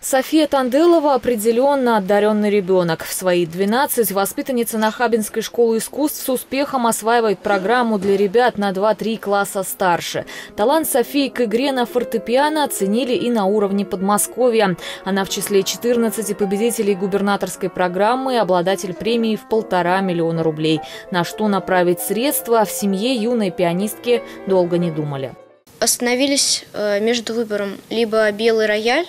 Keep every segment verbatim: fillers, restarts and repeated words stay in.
София Танделова определенно одаренный ребенок. В свои двенадцать воспитанница Нахабинской школы искусств с успехом осваивает программу для ребят на два-три класса старше. Талант Софии к игре на фортепиано оценили и на уровне Подмосковья. Она в числе четырнадцати победителей губернаторской программы и обладатель премии в полтора миллиона рублей. На что направить средства в семье юной пианистки долго не думали. Остановились между выбором либо белый рояль,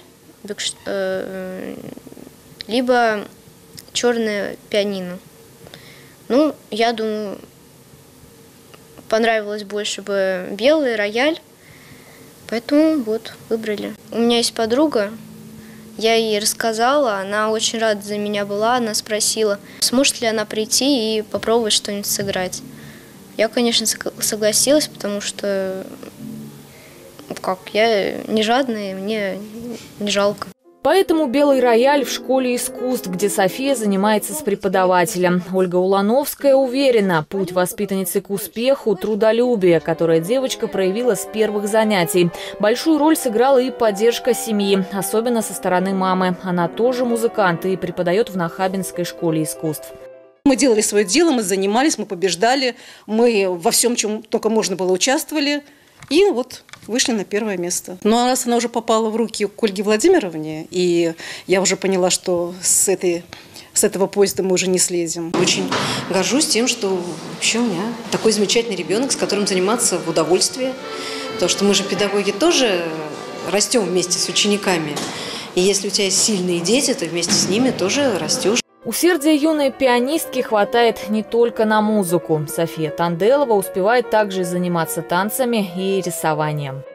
либо черное пианино. Ну, я думаю, понравилось больше бы белый рояль, поэтому вот выбрали. У меня есть подруга, я ей рассказала, она очень рада за меня была, она спросила, сможет ли она прийти и попробовать что-нибудь сыграть. Я, конечно, согласилась, потому что как, я не жадная, мне не жалко. Поэтому белый рояль в школе искусств, где София занимается с преподавателем. Ольга Улановская уверена, путь воспитанницы к успеху – трудолюбие, которое девочка проявила с первых занятий. Большую роль сыграла и поддержка семьи, особенно со стороны мамы. Она тоже музыкант и преподает в Нахабинской школе искусств. Мы делали свое дело, мы занимались, мы побеждали, мы во всем, чем только можно было, участвовали. И вот вышли на первое место. Ну а раз она уже попала в руки к Ольге Владимировне, и я уже поняла, что с, этой, с этого поезда мы уже не слезем. Очень горжусь тем, что вообще у меня такой замечательный ребенок, с которым заниматься в удовольствие. Потому что мы же, педагоги, тоже растем вместе с учениками. И если у тебя есть сильные дети, то вместе с ними тоже растешь. Усердия юной пианистки хватает не только на музыку. София Танделова успевает также заниматься танцами и рисованием.